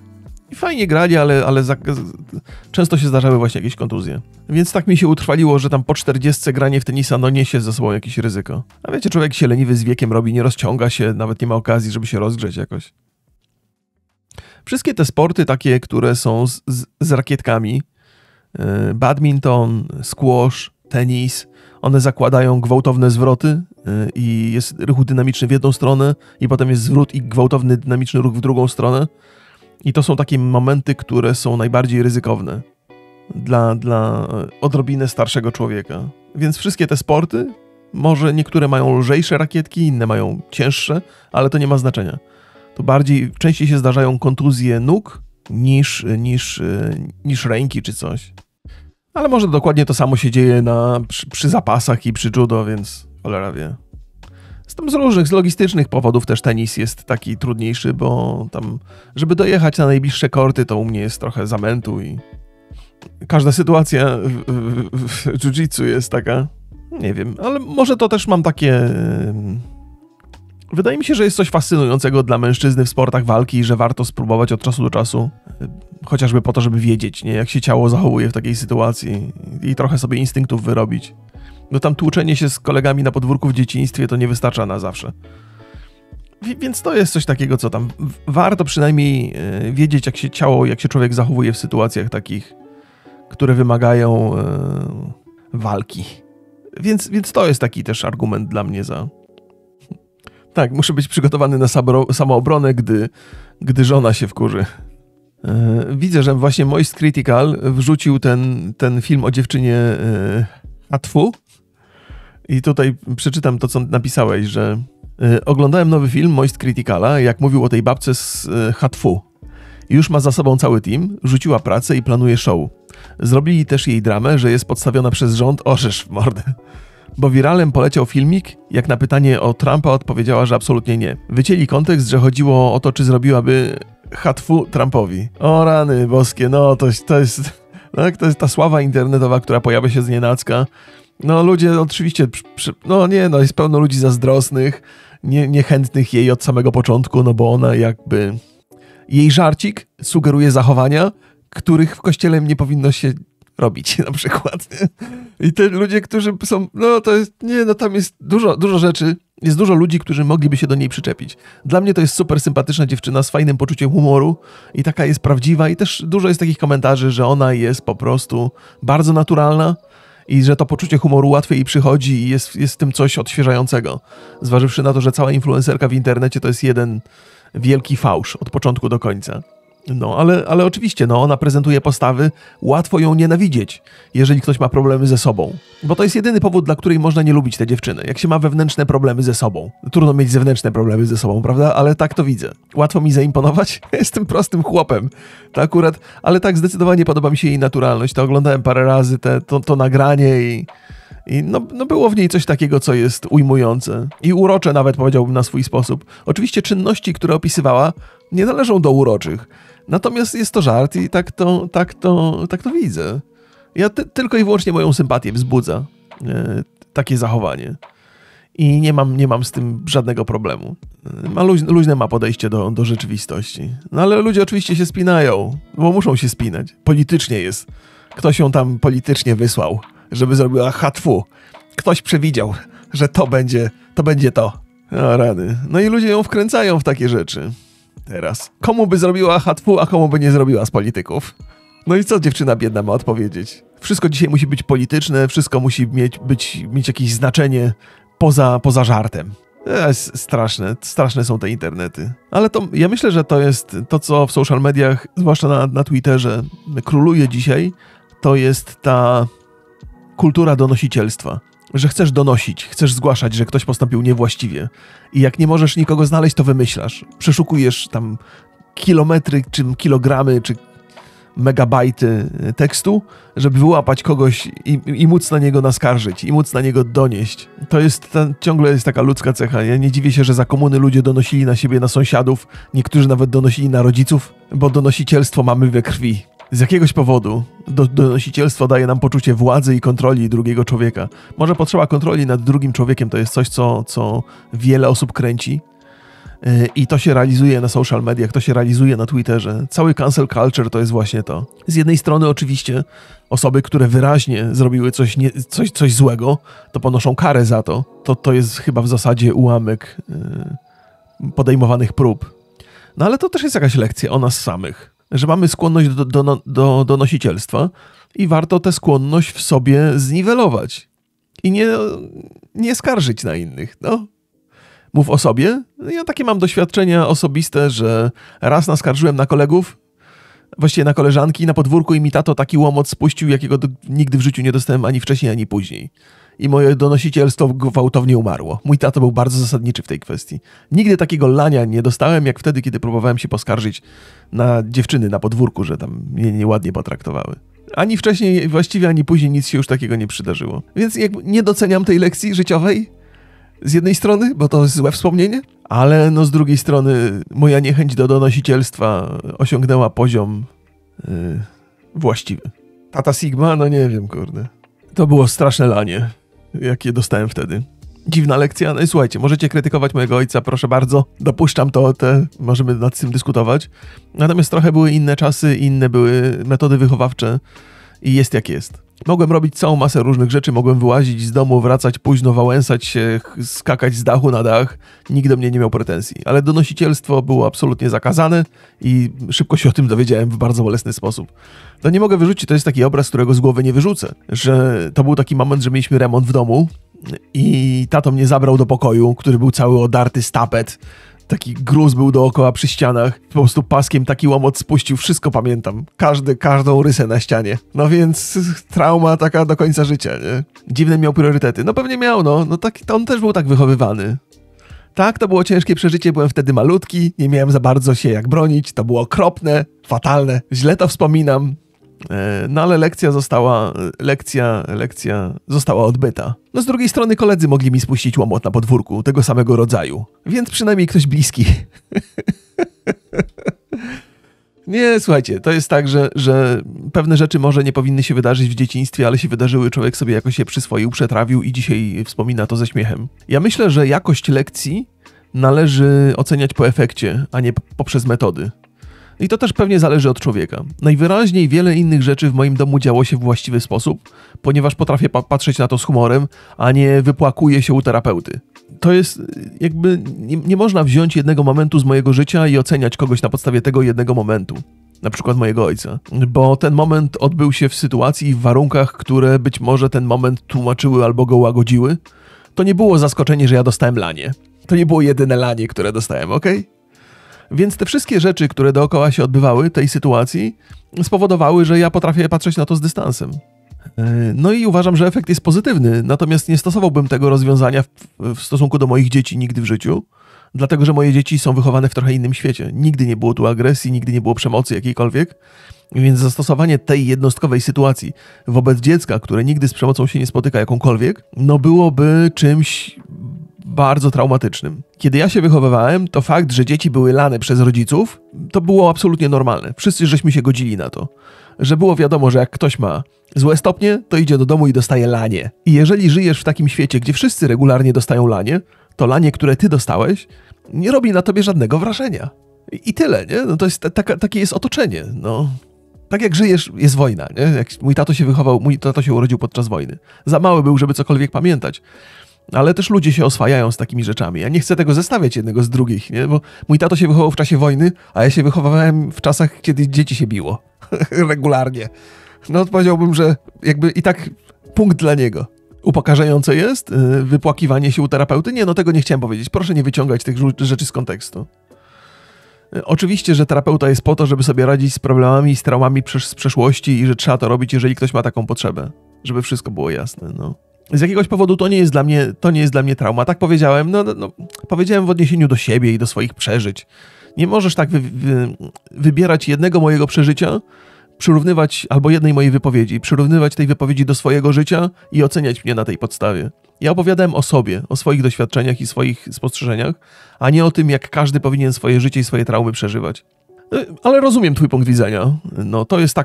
I fajnie grali, ale często się zdarzały właśnie jakieś kontuzje. Więc tak mi się utrwaliło, że tam po 40 granie w tenisa niesie ze sobą jakieś ryzyko. A wiecie, człowiek się leniwy z wiekiem robi, nie rozciąga się, nawet nie ma okazji, żeby się rozgrzeć jakoś. Wszystkie te sporty takie, które są z rakietkami, badminton, squash, tenis, one zakładają gwałtowne zwroty i jest ruch dynamiczny w jedną stronę i potem jest zwrót i gwałtowny, dynamiczny ruch w drugą stronę. I to są takie momenty, które są najbardziej ryzykowne dla odrobinę starszego człowieka. Więc wszystkie te sporty, może niektóre mają lżejsze rakietki, inne mają cięższe, ale to nie ma znaczenia. To częściej się zdarzają kontuzje nóg niż ręki czy coś. Ale może dokładnie to samo się dzieje przy zapasach i przy judo, więc cholera wie. Z logistycznych powodów też tenis jest taki trudniejszy, bo tam, żeby dojechać na najbliższe korty, to u mnie jest trochę zamętu i każda sytuacja w jiu-jitsu jest taka, nie wiem, ale może to też mam takie... Wydaje mi się, że jest coś fascynującego dla mężczyzny w sportach walki, że warto spróbować od czasu do czasu, chociażby po to, żeby wiedzieć, nie, jak się ciało zachowuje w takiej sytuacji i trochę sobie instynktów wyrobić. No tam tłuczenie się z kolegami na podwórku w dzieciństwie to nie wystarcza na zawsze. Więc to jest coś takiego, co tam warto przynajmniej wiedzieć, jak się człowiek zachowuje w sytuacjach takich, które wymagają walki. Więc to jest taki też argument dla mnie za... Tak, muszę być przygotowany na samoobronę, gdy żona się wkurzy. Widzę, że właśnie Moist Critical wrzucił ten film o dziewczynie Hatfu. I tutaj przeczytam to, co napisałeś, że oglądałem nowy film Moist Criticala, jak mówił o tej babce z Hatfu. Już ma za sobą cały team, rzuciła pracę i planuje show. Zrobili też jej dramę, że jest podstawiona przez rząd, orzesz w mordę. Bo wiralem poleciał filmik, jak na pytanie o Trumpa odpowiedziała, że absolutnie nie. Wycięli kontekst, że chodziło o to, czy zrobiłaby Hatfu Trumpowi. O rany boskie, no to jest ta sława internetowa, która pojawia się znienacka. No ludzie oczywiście, jest pełno ludzi zazdrosnych, niechętnych jej od samego początku, no bo ona jakby... Jej żarcik sugeruje zachowania, których w kościele nie powinno się robić, na przykład. I te ludzie, którzy są, tam jest dużo rzeczy, jest dużo ludzi, którzy mogliby się do niej przyczepić. Dla mnie to jest super sympatyczna dziewczyna z fajnym poczuciem humoru i taka jest prawdziwa i też dużo jest takich komentarzy, że ona jest po prostu bardzo naturalna i że to poczucie humoru łatwiej jej przychodzi i jest w tym coś odświeżającego. Zważywszy na to, że cała influencerka w internecie to jest jeden wielki fałsz od początku do końca. No, ale oczywiście, ona prezentuje postawy, łatwo ją nienawidzieć, jeżeli ktoś ma problemy ze sobą. Bo to jest jedyny powód, dla której można nie lubić tę dziewczynę. Jak się ma wewnętrzne problemy ze sobą. Trudno mieć zewnętrzne problemy ze sobą, prawda? Ale tak to widzę. Łatwo mi zaimponować? Jestem prostym chłopem. To akurat, ale tak zdecydowanie podoba mi się jej naturalność. To oglądałem parę razy to nagranie i było w niej coś takiego, co jest ujmujące. I urocze nawet, powiedziałbym, na swój sposób. Oczywiście czynności, które opisywała, nie należą do uroczych. Natomiast jest to żart i tak to widzę. Ja tylko i wyłącznie moją sympatię wzbudza takie zachowanie. I nie mam z tym żadnego problemu. Luźne ma podejście do rzeczywistości. No ale ludzie oczywiście się spinają, bo muszą się spinać. Politycznie jest. Ktoś ją tam politycznie wysłał, żeby zrobiła hatfu. Ktoś przewidział, że to będzie to. O rany. No i ludzie ją wkręcają w takie rzeczy. Teraz. Komu by zrobiła hatfu, a komu by nie zrobiła z polityków? No i co dziewczyna biedna ma odpowiedzieć? Wszystko dzisiaj musi być polityczne, wszystko musi mieć jakieś znaczenie poza żartem. Straszne są te internety. Ale ja myślę, że to jest to, co w social mediach, zwłaszcza na Twitterze, króluje dzisiaj, to jest ta kultura donosicielstwa. Że chcesz donosić, chcesz zgłaszać, że ktoś postąpił niewłaściwie. I jak nie możesz nikogo znaleźć, to wymyślasz. Przeszukujesz tam kilometry, czy kilogramy, czy megabajty tekstu, żeby wyłapać kogoś i móc na niego naskarżyć, i móc na niego donieść. Ciągle jest taka ludzka cecha. Ja nie dziwię się, że za komuny ludzie donosili na siebie, na sąsiadów, niektórzy nawet donosili na rodziców, bo donosicielstwo mamy we krwi. Z jakiegoś powodu donosicielstwo daje nam poczucie władzy i kontroli drugiego człowieka. Może potrzeba kontroli nad drugim człowiekiem to jest coś, co wiele osób kręci. I to się realizuje na social mediach, to się realizuje na Twitterze. Cały cancel culture to jest właśnie to. Z jednej strony oczywiście osoby, które wyraźnie zrobiły coś złego, to ponoszą karę za to. To jest chyba w zasadzie ułamek podejmowanych prób. No ale to też jest jakaś lekcja o nas samych, że mamy skłonność do donosicielstwa i warto tę skłonność w sobie zniwelować i nie skarżyć na innych. No. Mów o sobie. Ja takie mam doświadczenia osobiste, że raz naskarżyłem na kolegów, właściwie na koleżanki na podwórku i mi tato taki łomot spuścił, jakiego nigdy w życiu nie dostałem ani wcześniej, ani później. I moje donosicielstwo gwałtownie umarło. Mój tato był bardzo zasadniczy w tej kwestii. Nigdy takiego lania nie dostałem, jak wtedy, kiedy próbowałem się poskarżyć na dziewczyny na podwórku, że tam mnie nieładnie potraktowały. Ani wcześniej, właściwie ani później nic się już takiego nie przydarzyło. Więc jakby nie doceniam tej lekcji życiowej z jednej strony, bo to jest złe wspomnienie, ale no z drugiej strony moja niechęć do donosicielstwa osiągnęła poziom właściwy. Tata Sigma? No nie wiem, kurde. To było straszne lanie, jakie dostałem wtedy. Dziwna lekcja. No i słuchajcie, możecie krytykować mojego ojca, proszę bardzo. Dopuszczam to, możemy nad tym dyskutować. Natomiast trochę były inne czasy, inne były metody wychowawcze i jest jak jest. Mogłem robić całą masę różnych rzeczy, mogłem wyłazić z domu, wracać późno, wałęsać się, skakać z dachu na dach. Nikt do mnie nie miał pretensji. Ale donosicielstwo było absolutnie zakazane i szybko się o tym dowiedziałem w bardzo bolesny sposób. To nie mogę wyrzucić, to jest taki obraz, którego z głowy nie wyrzucę. Że to był taki moment, że mieliśmy remont w domu i tato mnie zabrał do pokoju, który był cały odarty z tapet. Taki gruz był dookoła przy ścianach. Po prostu paskiem taki łomot spuścił. Wszystko pamiętam. Każdą rysę na ścianie. No więc trauma taka do końca życia, nie? Dziwne miał priorytety. No pewnie miał, no tak, on też był tak wychowywany. Tak, to było ciężkie przeżycie. Byłem wtedy malutki. Nie miałem za bardzo się jak bronić. To było okropne, fatalne. Źle to wspominam. No ale lekcja została odbyta. No z drugiej strony koledzy mogli mi spuścić łomot na podwórku, tego samego rodzaju. Więc przynajmniej ktoś bliski. Nie, słuchajcie, to jest tak, że pewne rzeczy może nie powinny się wydarzyć w dzieciństwie, ale się wydarzyły, człowiek sobie jakoś je przyswoił, przetrawił i dzisiaj wspomina to ze śmiechem. Ja myślę, że jakość lekcji należy oceniać po efekcie, a nie poprzez metody. I to też pewnie zależy od człowieka. Najwyraźniej wiele innych rzeczy w moim domu działo się w właściwy sposób, ponieważ potrafię patrzeć na to z humorem, a nie wypłakuję się u terapeuty. To jest jakby, nie można wziąć jednego momentu z mojego życia i oceniać kogoś na podstawie tego jednego momentu. Na przykład mojego ojca. Bo ten moment odbył się w sytuacji i w warunkach, które być może ten moment tłumaczyły albo go łagodziły. To nie było zaskoczenie, że ja dostałem lanie. To nie było jedyne lanie, które dostałem, okej? Więc te wszystkie rzeczy, które dookoła się odbywały, tej sytuacji, spowodowały, że ja potrafię patrzeć na to z dystansem. No i uważam, że efekt jest pozytywny, natomiast nie stosowałbym tego rozwiązania w stosunku do moich dzieci nigdy w życiu, dlatego że moje dzieci są wychowane w trochę innym świecie. Nigdy nie było tu agresji, nigdy nie było przemocy jakiejkolwiek, więc zastosowanie tej jednostkowej sytuacji wobec dziecka, które nigdy z przemocą się nie spotyka jakąkolwiek, no byłoby czymś bardzo traumatycznym. Kiedy ja się wychowywałem, to fakt, że dzieci były lane przez rodziców, to było absolutnie normalne. Wszyscy żeśmy się godzili na to. Że było wiadomo, że jak ktoś ma złe stopnie, to idzie do domu i dostaje lanie. I jeżeli żyjesz w takim świecie, gdzie wszyscy regularnie dostają lanie, to lanie, które ty dostałeś, nie robi na tobie żadnego wrażenia. I tyle, nie? No to jest takie jest otoczenie, no. Tak jak żyjesz, jest wojna, nie? Jak mój tato się urodził podczas wojny. Za mały był, żeby cokolwiek pamiętać. Ale też ludzie się oswajają z takimi rzeczami. Ja nie chcę tego zestawiać jednego z drugich, nie? Bo mój tato się wychował w czasie wojny, a ja się wychowywałem w czasach, kiedy dzieci się biło. Regularnie. No powiedziałbym, że jakby i tak punkt dla niego. Upokarzające jest wypłakiwanie się u terapeuty? Nie, no tego nie chciałem powiedzieć. Proszę nie wyciągać tych rzeczy z kontekstu. Oczywiście, że terapeuta jest po to, żeby sobie radzić z problemami i z traumami z przeszłości i że trzeba to robić, jeżeli ktoś ma taką potrzebę. Żeby wszystko było jasne, no. Z jakiegoś powodu to nie jest dla mnie trauma. Tak powiedziałem, powiedziałem w odniesieniu do siebie i do swoich przeżyć. Nie możesz tak wybierać jednego mojego przeżycia, przyrównywać, albo jednej mojej wypowiedzi, przyrównywać tej wypowiedzi do swojego życia i oceniać mnie na tej podstawie. Ja opowiadałem o sobie, o swoich doświadczeniach i swoich spostrzeżeniach, a nie o tym, jak każdy powinien swoje życie i swoje traumy przeżywać. Ale rozumiem twój punkt widzenia. No, to jest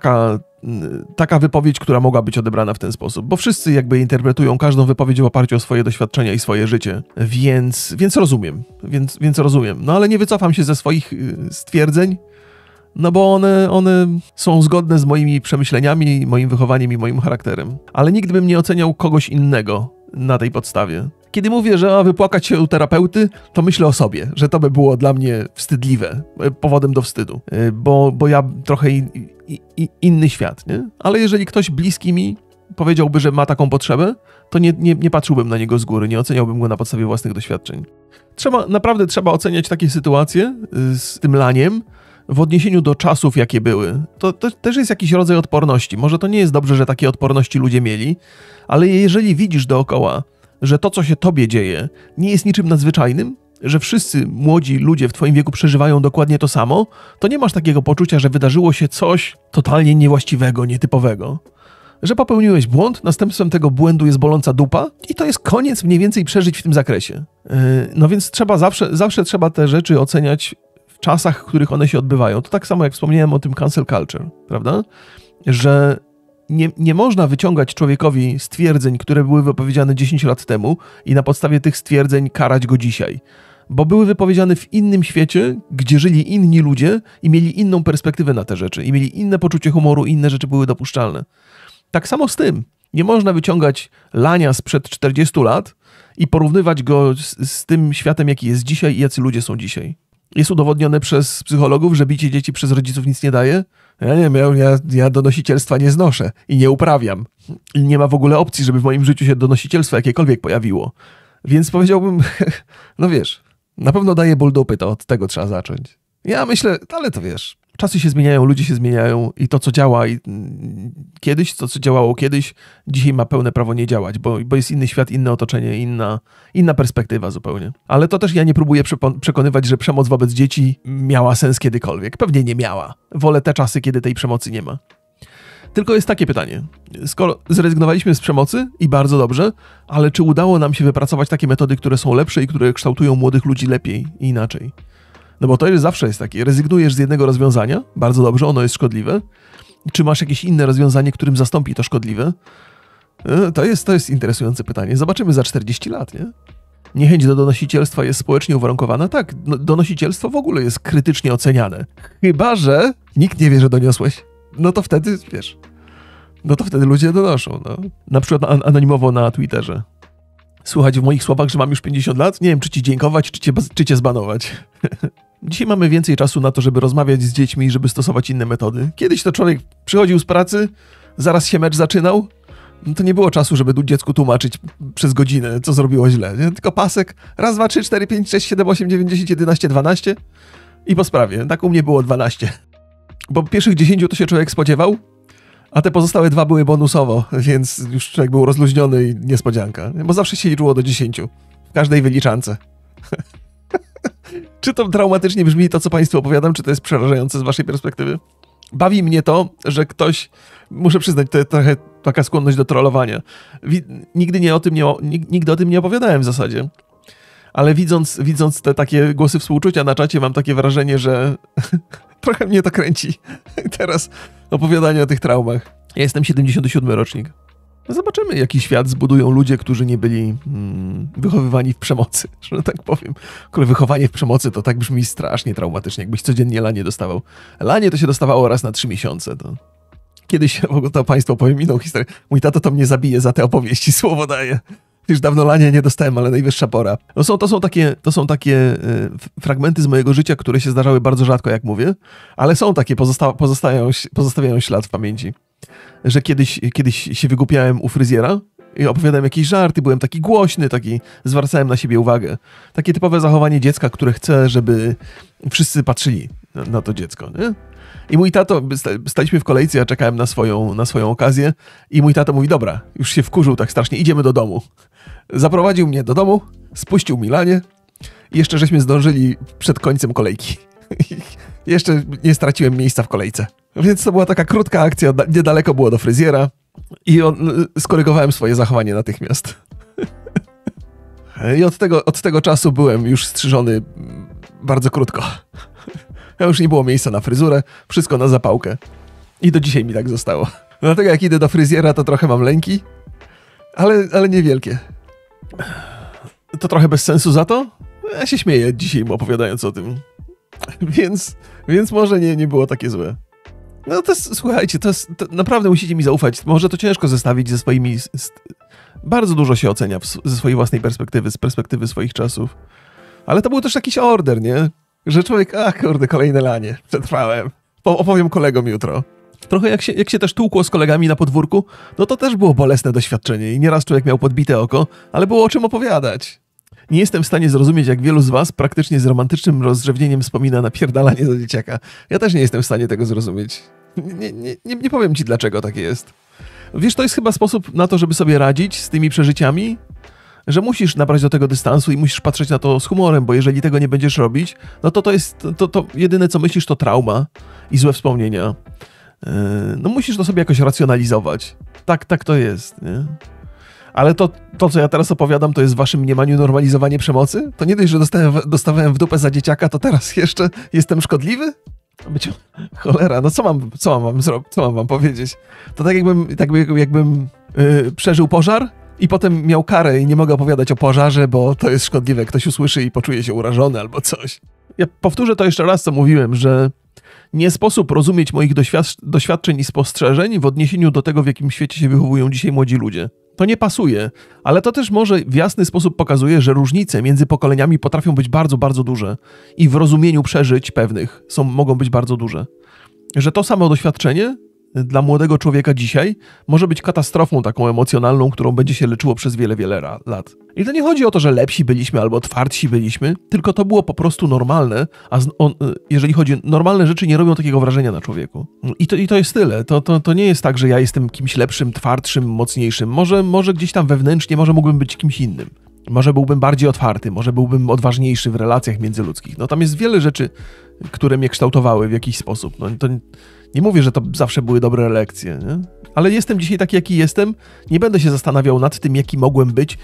taka wypowiedź, która mogła być odebrana w ten sposób, bo wszyscy jakby interpretują każdą wypowiedź w oparciu o swoje doświadczenia i swoje życie, więc rozumiem, więc rozumiem. No ale nie wycofam się ze swoich stwierdzeń, no bo one są zgodne z moimi przemyśleniami, moim wychowaniem i moim charakterem. Ale nigdy bym nie oceniał kogoś innego na tej podstawie. Kiedy mówię, że wypłakać się u terapeuty, to myślę o sobie, że to by było dla mnie wstydliwe, powodem do wstydu, bo ja trochę inny świat, nie? Ale jeżeli ktoś bliski mi powiedziałby, że ma taką potrzebę, to nie patrzyłbym na niego z góry, nie oceniałbym go na podstawie własnych doświadczeń. Naprawdę trzeba oceniać takie sytuacje z tym laniem w odniesieniu do czasów, jakie były. To też jest jakiś rodzaj odporności. Może to nie jest dobrze, że takie odporności ludzie mieli, ale jeżeli widzisz dookoła, że to, co się tobie dzieje, nie jest niczym nadzwyczajnym, że wszyscy młodzi ludzie w twoim wieku przeżywają dokładnie to samo, to nie masz takiego poczucia, że wydarzyło się coś totalnie niewłaściwego, nietypowego. Że popełniłeś błąd, następstwem tego błędu jest boląca dupa i to jest koniec mniej więcej przeżyć w tym zakresie. No więc zawsze trzeba te rzeczy oceniać w czasach, w których one się odbywają. To tak samo jak wspomniałem o tym cancel culture, prawda? Że nie można wyciągać człowiekowi stwierdzeń, które były wypowiedziane 10 lat temu i na podstawie tych stwierdzeń karać go dzisiaj. Bo były wypowiedziane w innym świecie, gdzie żyli inni ludzie i mieli inną perspektywę na te rzeczy i mieli inne poczucie humoru i inne rzeczy były dopuszczalne. Tak samo z tym. Nie można wyciągać lania sprzed 40 lat i porównywać go z tym światem, jaki jest dzisiaj i jacy ludzie są dzisiaj. Jest udowodnione przez psychologów, że bicie dzieci przez rodziców nic nie daje. Ja nie wiem, ja donosicielstwa nie znoszę i nie uprawiam. I nie ma w ogóle opcji, żeby w moim życiu się donosicielstwo jakiekolwiek pojawiło. Więc powiedziałbym, no wiesz, na pewno daje ból dupy, to od tego trzeba zacząć. Ja myślę, ale to wiesz, czasy się zmieniają, ludzie się zmieniają i to, co działa kiedyś, to, co działało kiedyś, dzisiaj ma pełne prawo nie działać, bo jest inny świat, inne otoczenie, inna perspektywa zupełnie. Ale to też ja nie próbuję przekonywać, że przemoc wobec dzieci miała sens kiedykolwiek. Pewnie nie miała. Wolę te czasy, kiedy tej przemocy nie ma. Tylko jest takie pytanie. Skoro zrezygnowaliśmy z przemocy i bardzo dobrze, ale czy udało nam się wypracować takie metody, które są lepsze i które kształtują młodych ludzi lepiej i inaczej? No bo to zawsze jest takie, rezygnujesz z jednego rozwiązania, bardzo dobrze, ono jest szkodliwe. Czy masz jakieś inne rozwiązanie, którym zastąpi to szkodliwe? To jest interesujące pytanie. Zobaczymy za 40 lat, nie? Niechęć do donosicielstwa jest społecznie uwarunkowana? Tak, donosicielstwo w ogóle jest krytycznie oceniane. Chyba że nikt nie wie, że doniosłeś. No to wtedy, wiesz, ludzie donoszą, no. Na przykład anonimowo na Twitterze. Słuchać w moich słowach, że mam już 50 lat? Nie wiem, czy ci dziękować, czy cię zbanować. Dzisiaj mamy więcej czasu na to, żeby rozmawiać z dziećmi i żeby stosować inne metody. Kiedyś to człowiek przychodził z pracy, zaraz się mecz zaczynał, no to nie było czasu, żeby dziecku tłumaczyć przez godzinę, co zrobiło źle, nie? Tylko pasek, raz, dwa, trzy, 4, 5, 6, 7, 8, 9, 10, 11, 12 i po sprawie. Tak u mnie było 12. Bo pierwszych 10 to się człowiek spodziewał, a te pozostałe 2 były bonusowo, więc już człowiek był rozluźniony i niespodzianka. Bo zawsze się liczyło do 10. W każdej wyliczance. Czy to traumatycznie brzmi to, co Państwu opowiadam, czy to jest przerażające z Waszej perspektywy? Bawi mnie to, że ktoś, muszę przyznać, to trochę taka skłonność do trollowania. Nigdy o tym nie opowiadałem w zasadzie. Ale widząc te takie głosy współczucia na czacie, mam takie wrażenie, że trochę mnie to kręci. Teraz opowiadanie o tych traumach. Ja jestem 77 rocznik. Zobaczymy, jaki świat zbudują ludzie, którzy nie byli wychowywani w przemocy, że tak powiem. Wychowanie w przemocy to tak brzmi strasznie traumatycznie, jakbyś codziennie lanie dostawał. Lanie to się dostawało raz na 3 miesiące. To kiedyś, to Państwu powiem inną historię. Mój tato to mnie zabije za te opowieści, słowo daje. Już dawno lanie nie dostałem, ale najwyższa pora. No to są takie fragmenty z mojego życia, które się zdarzały bardzo rzadko, jak mówię, ale są takie, pozostawiają ślad w pamięci. Że kiedyś się wygłupiałem u fryzjera i opowiadałem jakieś żarty, byłem taki głośny, zwracałem na siebie uwagę. Takie typowe zachowanie dziecka, które chce, żeby wszyscy patrzyli na to dziecko, nie? I mój tato, staliśmy w kolejce, ja czekałem na swoją okazję i mój tato mówi, dobra, już się wkurzył tak strasznie, idziemy do domu. Zaprowadził mnie do domu, spuścił mi lanie i jeszcze żeśmy zdążyli przed końcem kolejki. Jeszcze nie straciłem miejsca w kolejce. Więc to była taka krótka akcja, niedaleko było do fryzjera i skorygowałem swoje zachowanie natychmiast. I od tego czasu byłem już strzyżony bardzo krótko. Ja już nie było miejsca na fryzurę, wszystko na zapałkę. I do dzisiaj mi tak zostało. Dlatego jak idę do fryzjera, to trochę mam lęki, ale niewielkie. To trochę bez sensu za to? Ja się śmieję dzisiaj opowiadając o tym. Więc może nie było takie złe. No to jest, słuchajcie, to naprawdę musicie mi zaufać. Może to ciężko zestawić ze swoimi... Bardzo dużo się ocenia ze swojej własnej perspektywy, z perspektywy swoich czasów. Ale to był też jakiś order, nie? Że człowiek, kurde, kolejne lanie, przetrwałem. Opowiem kolegom jutro. Trochę jak się też tłukło z kolegami na podwórku, no to też było bolesne doświadczenie i nieraz człowiek miał podbite oko, ale było o czym opowiadać. Nie jestem w stanie zrozumieć, jak wielu z was praktycznie z romantycznym rozdrzewnieniem wspomina napierdalanie za dzieciaka. Ja też nie jestem w stanie tego zrozumieć. Nie powiem ci, dlaczego takie jest. Wiesz, to jest chyba sposób na to, żeby sobie radzić z tymi przeżyciami, że musisz nabrać do tego dystansu i musisz patrzeć na to z humorem, bo jeżeli tego nie będziesz robić, no to jedyne, co myślisz, to trauma i złe wspomnienia. No musisz to sobie jakoś racjonalizować. Tak to jest, nie? Ale to, co ja teraz opowiadam, to jest w waszym mniemaniu normalizowanie przemocy? To nie dość, że dostawałem w dupę za dzieciaka, to teraz jeszcze jestem szkodliwy? Cholera, no co mam zrobić? Co mam wam powiedzieć? To tak jakbym przeżył pożar i potem miał karę i nie mogę opowiadać o pożarze, bo to jest szkodliwe. Ktoś usłyszy i poczuje się urażony albo coś. Ja powtórzę to jeszcze raz, co mówiłem, że nie sposób rozumieć moich doświadczeń i spostrzeżeń w odniesieniu do tego, w jakim świecie się wychowują dzisiaj młodzi ludzie. To nie pasuje, ale to też może w jasny sposób pokazuje, że różnice między pokoleniami potrafią być bardzo, bardzo duże i w rozumieniu przeżyć pewnych mogą być bardzo duże. Że to samo doświadczenie dla młodego człowieka dzisiaj może być katastrofą taką emocjonalną, którą będzie się leczyło przez wiele, wiele lat. I to nie chodzi o to, że lepsi byliśmy albo twardsi byliśmy, tylko to było po prostu normalne, a jeżeli chodzi o normalne rzeczy, nie robią takiego wrażenia na człowieku. I to jest tyle. To nie jest tak, że ja jestem kimś lepszym, twardszym, mocniejszym. Może gdzieś tam wewnętrznie, może mógłbym być kimś innym. Może byłbym bardziej otwarty, może byłbym odważniejszy w relacjach międzyludzkich. No tam jest wiele rzeczy, które mnie kształtowały w jakiś sposób. No to nie mówię, że to zawsze były dobre lekcje, nie? Ale jestem dzisiaj taki, jaki jestem. Nie będę się zastanawiał nad tym, jaki mogłem być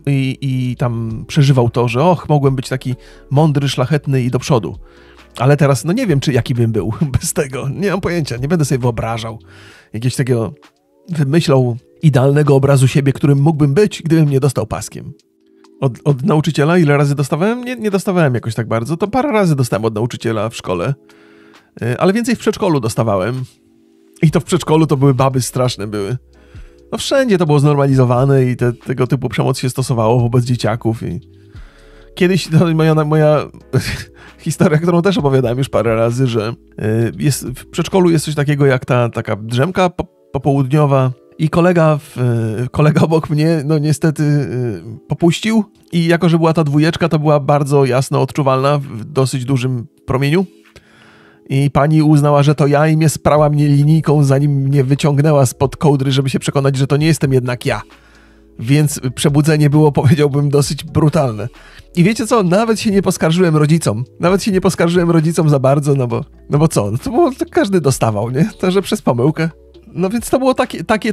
i tam przeżywał to, że mogłem być taki mądry, szlachetny i do przodu. Ale teraz, no nie wiem, jaki bym był bez tego. Nie mam pojęcia, nie będę sobie wyobrażał jakiegoś takiego wymyślał idealnego obrazu siebie, którym mógłbym być, gdybym nie dostał paskiem. Od nauczyciela ile razy dostawałem? Nie dostawałem jakoś tak bardzo. To parę razy dostałem od nauczyciela w szkole. Ale więcej w przedszkolu dostawałem. I to w przedszkolu to były baby straszne były. No wszędzie to było znormalizowane i tego typu przemoc się stosowało wobec dzieciaków. I kiedyś moja historia, którą też opowiadałem już parę razy, że w przedszkolu jest coś takiego jak taka drzemka popołudniowa i kolega obok mnie, no niestety popuścił i jako, że była ta dwójeczka, to była bardzo jasno odczuwalna w dosyć dużym promieniu. I pani uznała, że to ja i sprała mnie linijką, zanim mnie wyciągnęła spod kołdry, żeby się przekonać, że to nie jestem jednak ja. Więc przebudzenie było, powiedziałbym, dosyć brutalne. I wiecie co? Nawet się nie poskarżyłem rodzicom. Za bardzo, no bo co? No to każdy dostawał, nie? To, że przez pomyłkę. No więc to było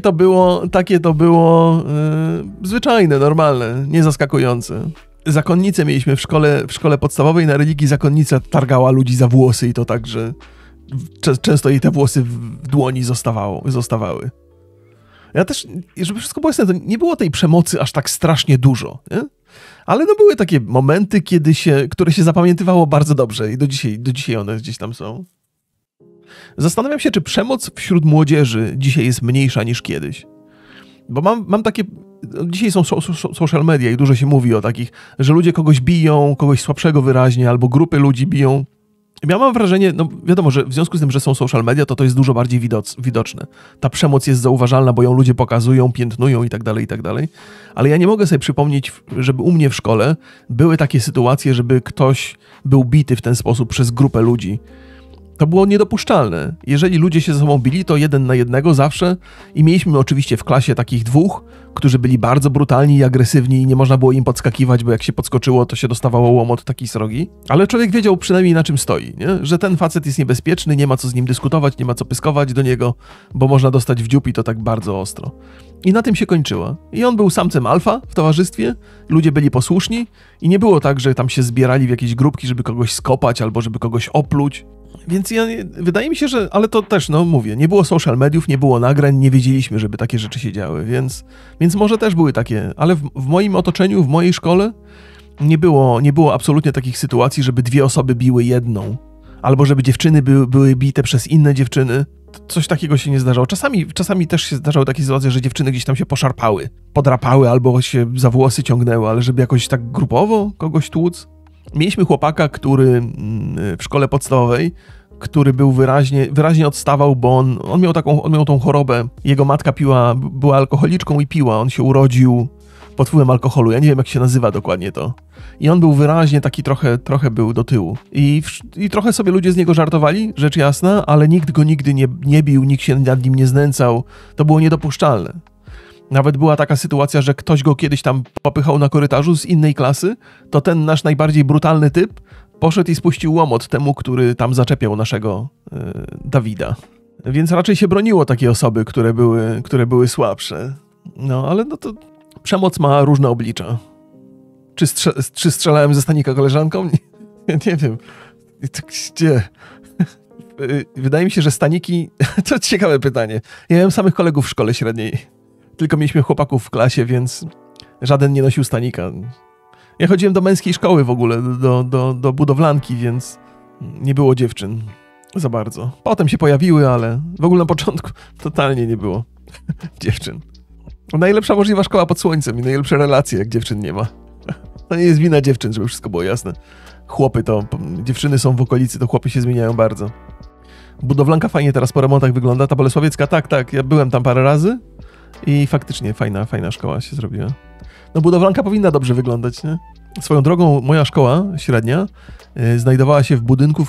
takie to było zwyczajne, normalne, niezaskakujące. Zakonnicę mieliśmy w szkole podstawowej, na religii zakonnica targała ludzi za włosy i to tak, że często jej te włosy w dłoni zostawały. Ja też, żeby wszystko było jasne, to nie było tej przemocy aż tak strasznie dużo, nie? Ale no były takie momenty, które się zapamiętywało bardzo dobrze i do dzisiaj one gdzieś tam są. Zastanawiam się, czy przemoc wśród młodzieży dzisiaj jest mniejsza niż kiedyś. Bo mam takie... Dzisiaj są social media i dużo się mówi o takich, że ludzie kogoś biją, kogoś słabszego wyraźnie, albo grupy ludzi biją. Ja mam wrażenie, no wiadomo, że w związku z tym, że są social media, to jest dużo bardziej widoczne. Ta przemoc jest zauważalna, bo ją ludzie pokazują, piętnują i tak dalej. Ale ja nie mogę sobie przypomnieć, żeby u mnie w szkole były takie sytuacje, żeby ktoś był bity w ten sposób przez grupę ludzi. To było niedopuszczalne. Jeżeli ludzie się ze sobą bili, to 1 na 1 zawsze i mieliśmy oczywiście w klasie takich 2, którzy byli bardzo brutalni i agresywni i nie można było im podskakiwać, bo jak się podskoczyło, to się dostawało łomot takiej srogi. Ale człowiek wiedział przynajmniej na czym stoi, nie? Że ten facet jest niebezpieczny, nie ma co z nim dyskutować, nie ma co pyskować do niego, bo można dostać w dziób i to tak bardzo ostro. I na tym się kończyło. I on był samcem alfa w towarzystwie, ludzie byli posłuszni i nie było tak, że tam się zbierali w jakieś grupki, żeby kogoś skopać albo żeby kogoś opluć. Więc wydaje mi się, że... Ale to też, no mówię, nie było social mediów, nie było nagrań, nie wiedzieliśmy, żeby takie rzeczy się działy, więc może też były takie, ale w moim otoczeniu, w mojej szkole nie było absolutnie takich sytuacji, żeby dwie osoby biły jedną, albo żeby dziewczyny były bite przez inne dziewczyny. Coś takiego się nie zdarzało. Czasami też się zdarzały takie sytuacje, że dziewczyny gdzieś tam się poszarpały, podrapały albo się za włosy ciągnęły, ale żeby jakoś tak grupowo kogoś tłuc. Mieliśmy chłopaka, który w szkole podstawowej, który był wyraźnie odstawał, bo on miał tą chorobę. Jego matka była alkoholiczką i piła. On się urodził pod wpływem alkoholu. Ja nie wiem, jak się nazywa dokładnie to. I on był wyraźnie taki trochę był do tyłu. I trochę sobie ludzie z niego żartowali, rzecz jasna, ale nikt go nigdy nie bił, nikt się nad nim nie znęcał. To było niedopuszczalne. Nawet była taka sytuacja, że ktoś go kiedyś tam popychał na korytarzu z innej klasy, to ten nasz najbardziej brutalny typ poszedł i spuścił łomot temu, który tam zaczepiał naszego Dawida. Więc raczej się broniło takie osoby, które były słabsze. No, ale no to przemoc ma różne oblicza. Czy strzelałem ze stanika koleżanką? Nie wiem. Gdzie? Wydaje mi się, że staniki... To ciekawe pytanie. Ja miałem samych kolegów w szkole średniej. Tylko mieliśmy chłopaków w klasie, więc żaden nie nosił stanika. Ja chodziłem do męskiej szkoły w ogóle, do budowlanki, więc nie było dziewczyn za bardzo. Potem się pojawiły, ale w ogóle na początku totalnie nie było dziewczyn. Najlepsza możliwa szkoła pod słońcem i najlepsze relacje, jak dziewczyn nie ma. To nie jest wina dziewczyn, żeby wszystko było jasne. Dziewczyny są w okolicy, to chłopy się zmieniają bardzo. Budowlanka fajnie teraz po remontach wygląda, ta Bolesławiecka, tak, ja byłem tam parę razy i faktycznie fajna szkoła się zrobiła. No budowlanka powinna dobrze wyglądać, nie? Swoją drogą moja szkoła średnia znajdowała się w budynku,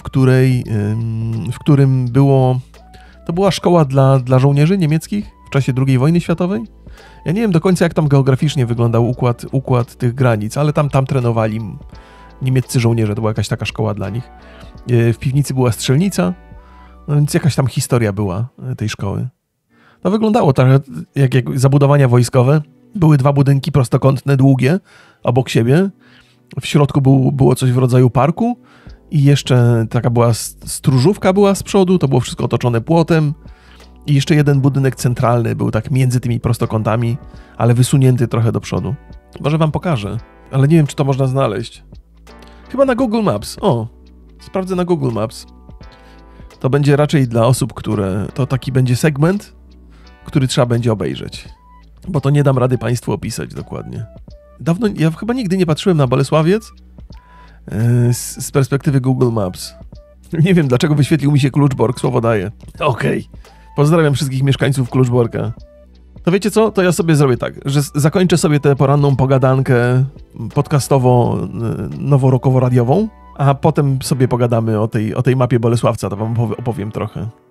w którym to była szkoła dla żołnierzy niemieckich w czasie II wojny światowej. Ja nie wiem do końca, jak tam geograficznie wyglądał układ tych granic, ale tam trenowali niemieccy żołnierze, to była jakaś taka szkoła dla nich. W piwnicy była strzelnica, no więc jakaś tam historia była tej szkoły. To wyglądało trochę jak zabudowania wojskowe. Były dwa budynki prostokątne, długie, obok siebie. W środku było coś w rodzaju parku i jeszcze taka była stróżówka była z przodu, to było wszystko otoczone płotem. I jeszcze jeden budynek centralny był tak między tymi prostokątami, ale wysunięty trochę do przodu. Może wam pokażę, ale nie wiem, czy to można znaleźć. Chyba na Google Maps. O, sprawdzę na Google Maps. To będzie raczej dla osób, to taki będzie segment, który trzeba będzie obejrzeć. Bo to nie dam rady państwu opisać dokładnie. Ja chyba nigdy nie patrzyłem na Bolesławiec z perspektywy Google Maps. Nie wiem, dlaczego wyświetlił mi się Kluczbork, słowo daję. Okej. Pozdrawiam wszystkich mieszkańców Kluczborka. To wiecie co? To ja sobie zrobię tak, że zakończę sobie tę poranną pogadankę podcastowo-noworokowo-radiową, a potem sobie pogadamy o tej mapie Bolesławca, to wam opowiem trochę.